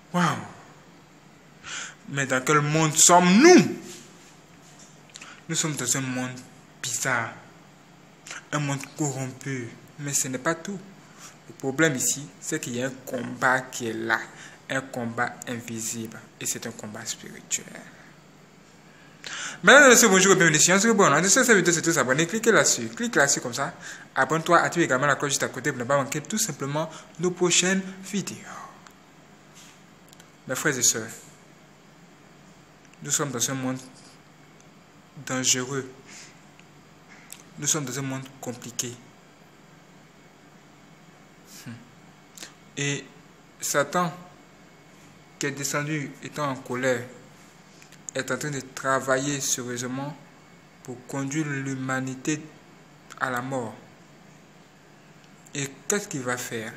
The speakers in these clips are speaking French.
Waouh! Mais dans quel monde sommes-nous? Nous sommes dans un monde bizarre, un monde corrompu. Mais ce n'est pas tout. Le problème ici, c'est qu'il y a un combat qui est là, un combat invisible, et c'est un combat spirituel. Mesdames et messieurs, bonjour et bienvenue sur Science Reborn. En dessous de cette vidéo, c'est tout s'abonner. Cliquez là-dessus. Clique là-dessus comme ça. Abonne-toi, active également la cloche juste à côté pour ne pas manquer tout simplement nos prochaines vidéos. Mes frères et sœurs, nous sommes dans un monde dangereux. Nous sommes dans un monde compliqué. Et Satan, qui est descendu étant en colère, est en train de travailler sérieusement pour conduire l'humanité à la mort. Et qu'est-ce qu'il va faire?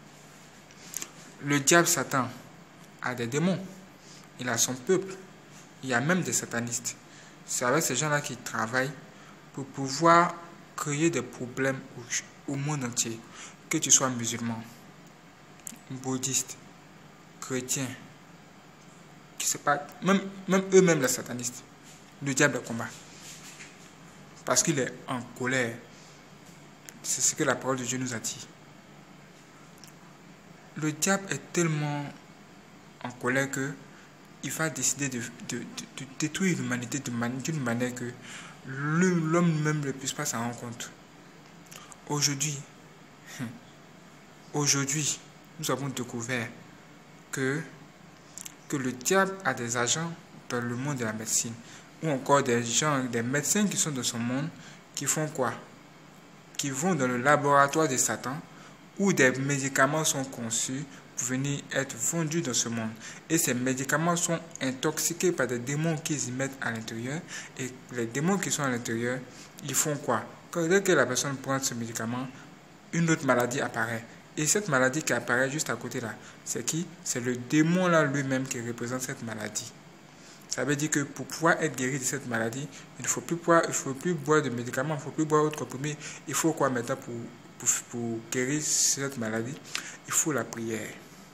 Le diable Satan a des démons. Il a son peuple. Il y a même des satanistes. C'est avec ces gens-là qu'il travaille pour pouvoir créer des problèmes au monde entier. Que tu sois musulman, bouddhiste, chrétien, qui sait pas, même eux-mêmes les satanistes, le diable combat. Parce qu'il est en colère. C'est ce que la parole de Dieu nous a dit. Le diable est tellement en colère que il va décider de détruire l'humanité d'une manière que l'homme même ne puisse pas s'en rendre compte. Aujourd'hui, nous avons découvert que le diable a des agents dans le monde de la médecine, ou encore des médecins qui sont dans son monde, qui font quoi? Qui vont dans le laboratoire de Satan, où des médicaments sont conçus pour venir être vendus dans ce monde. Et ces médicaments sont intoxiqués par des démons qu'ils y mettent à l'intérieur. Et les démons qui sont à l'intérieur, ils font quoi? Dès que la personne prend ce médicament, une autre maladie apparaît. Et cette maladie qui apparaît juste à côté là, c'est qui? C'est le démon là lui-même qui représente cette maladie. Ça veut dire que pour pouvoir être guéri de cette maladie, il ne faut plus boire de médicaments, il ne faut plus boire autre comprimé. Il faut quoi maintenant pour guérir cette maladie? Il faut la prière.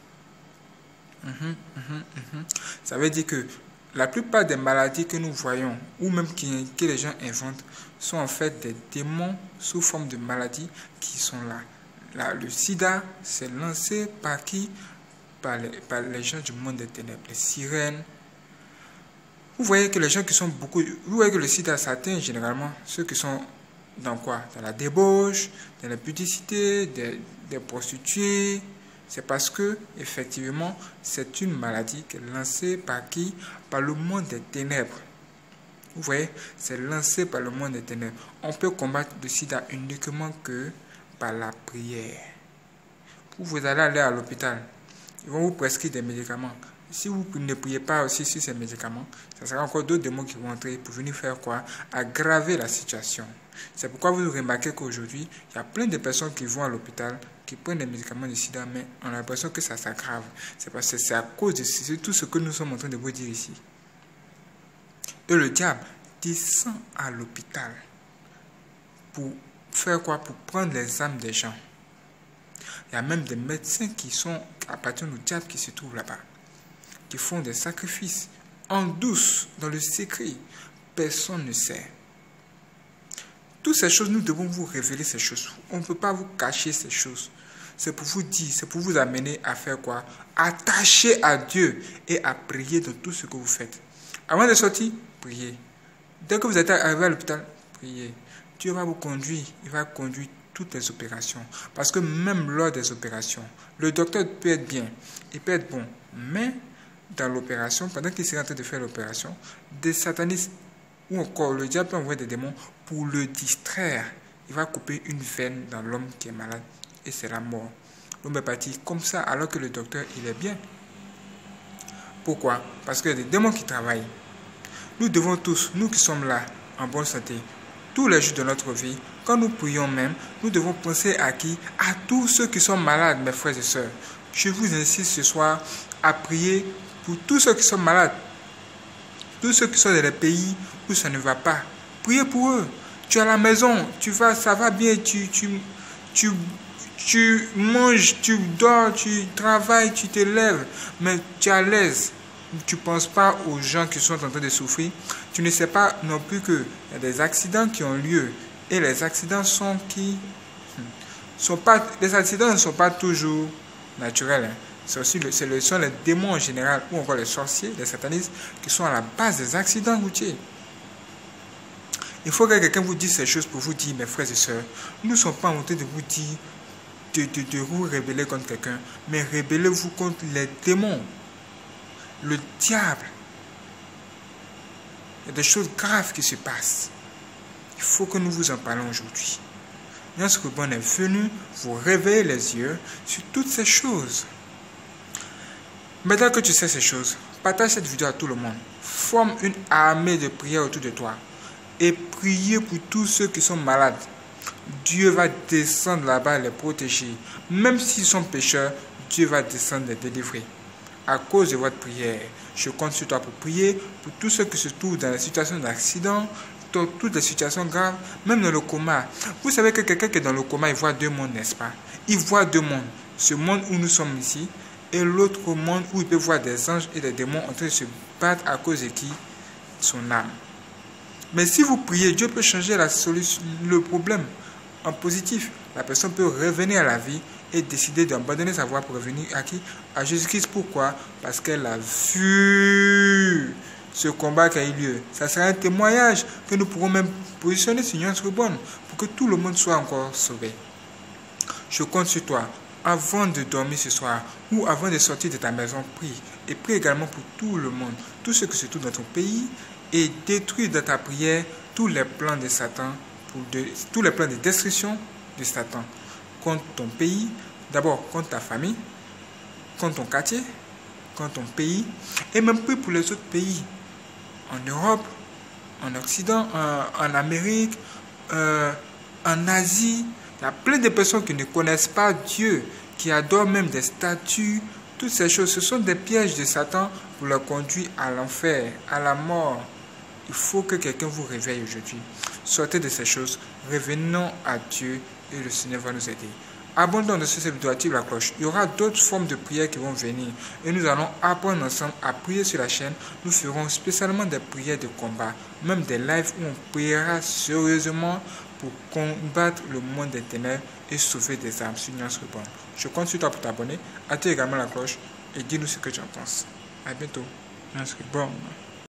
Ça veut dire que la plupart des maladies que nous voyons, ou même que les gens inventent, sont en fait des démons sous forme de maladies qui sont là. Le sida, c'est lancé par qui? Par les gens du monde des ténèbres, les sirènes. Vous voyez que les gens qui sont vous voyez que le sida, ça atteint généralement ceux qui sont dans quoi? Dans la débauche, dans la pudicité, des prostituées. C'est parce que, effectivement, c'est une maladie qui est lancée par qui? Par le monde des ténèbres. Vous voyez, c'est lancé par le monde des ténèbres. On peut combattre le sida uniquement que par la prière. Vous allez aller à l'hôpital, ils vont vous prescrire des médicaments. Si vous ne priez pas aussi sur ces médicaments, ça sera encore d'autres démons qui vont entrer pour venir faire quoi? Aggraver la situation. C'est pourquoi vous remarquez qu'aujourd'hui, il y a plein de personnes qui vont à l'hôpital, qui prennent des médicaments de sida, mais on a l'impression que ça s'aggrave. C'est parce que c'est à cause de tout ce que nous sommes en train de vous dire ici. Et le diable descend à l'hôpital pour faire quoi? Pour prendre les âmes des gens. Il y a même des médecins qui sont à partir du diable qui se trouvent là-bas, qui font des sacrifices en douce, dans le secret. Personne ne sait. Toutes ces choses, nous devons vous révéler ces choses. On ne peut pas vous cacher ces choses. C'est pour vous dire, c'est pour vous amener à faire quoi? Attacher à Dieu et à prier dans tout ce que vous faites. Avant de sortir, priez. Dès que vous êtes arrivé à l'hôpital, priez. Dieu va vous conduire, il va conduire toutes les opérations. Parce que même lors des opérations, le docteur peut être bien, il peut être bon, mais dans l'opération, pendant qu'il est en train de faire l'opération, des satanistes ou encore le diable peut envoyer des démons pour le distraire. Il va couper une veine dans l'homme qui est malade et c'est la mort. L'homme est parti comme ça alors que le docteur, il est bien. Pourquoi? Parce qu'il y a des démons qui travaillent. Nous devons tous, nous qui sommes là, en bonne santé, tous les jours de notre vie, quand nous prions même, nous devons penser à qui? À tous ceux qui sont malades, mes frères et sœurs. Je vous insiste ce soir à prier pour tous ceux qui sont malades. Tous ceux qui sont dans les pays où ça ne va pas. Priez pour eux. Tu es à la maison, ça va bien, tu Tu manges, tu dors, tu travailles, tu te lèves, mais tu es à l'aise. Tu ne penses pas aux gens qui sont en train de souffrir. Tu ne sais pas non plus qu'il y a des accidents qui ont lieu. Et les accidents les accidents ne sont pas toujours naturels. Hein. Ce sont les démons en général, ou encore les sorciers, les satanistes, qui sont à la base des accidents routiers. Il faut que quelqu'un vous dise ces choses pour vous dire, mes frères et sœurs, nous ne sommes pas en train de vous dire de vous rébeller contre quelqu'un, mais rébellez-vous contre les démons, le diable. Il y a des choses graves qui se passent. Il faut que nous vous en parlons aujourd'hui. Nyans Reborn est venu vous réveiller les yeux sur toutes ces choses. Maintenant que tu sais ces choses, partage cette vidéo à tout le monde. Forme une armée de prières autour de toi. Et priez pour tous ceux qui sont malades. Dieu va descendre là-bas et les protéger. Même s'ils sont pécheurs, Dieu va descendre les délivrer. À cause de votre prière, je compte sur toi pour prier pour tous ceux qui se trouvent dans les situations d'accident, dans toutes les situations graves, même dans le coma. Vous savez que quelqu'un qui est dans le coma, il voit deux mondes, n'est-ce pas? Il voit deux mondes. Ce monde où nous sommes ici et l'autre monde où il peut voir des anges et des démons en train de se battre à cause de qui? Son âme. Mais si vous priez, Dieu peut changer le problème en positif. La personne peut revenir à la vie et décider d'abandonner sa voie pour revenir à qui? À Jésus-Christ. Pourquoi? Parce qu'elle a vu ce combat qui a eu lieu. Ça sera un témoignage que nous pourrons même positionner sur Nyans Reborn pour que tout le monde soit encore sauvé. Je compte sur toi. Avant de dormir ce soir ou avant de sortir de ta maison, prie. Et prie également pour tout le monde, tous ceux qui se trouvent dans ton pays, et détruis dans ta prière tous les plans de Satan, tous les plans de destruction de Satan contre ton pays, d'abord contre ta famille, contre ton quartier, contre ton pays, et même plus pour les autres pays, en Europe, en Occident, en Amérique, en Asie. Il y a plein de personnes qui ne connaissent pas Dieu, qui adorent même des statues. Toutes ces choses, ce sont des pièges de Satan pour leur conduire à l'enfer, à la mort. Il faut que quelqu'un vous réveille aujourd'hui. Sortez de ces choses, revenons à Dieu et le Seigneur va nous aider. Abandonnons de cette vidéo, active la cloche. Il y aura d'autres formes de prières qui vont venir et nous allons apprendre ensemble à prier sur la chaîne. Nous ferons spécialement des prières de combat, même des lives où on priera sérieusement pour combattre le monde des ténèbres et sauver des âmes sur Nyans Reborn. Je compte sur toi pour t'abonner, active également la cloche et dis-nous ce que tu en penses. A bientôt. Nyans Reborn.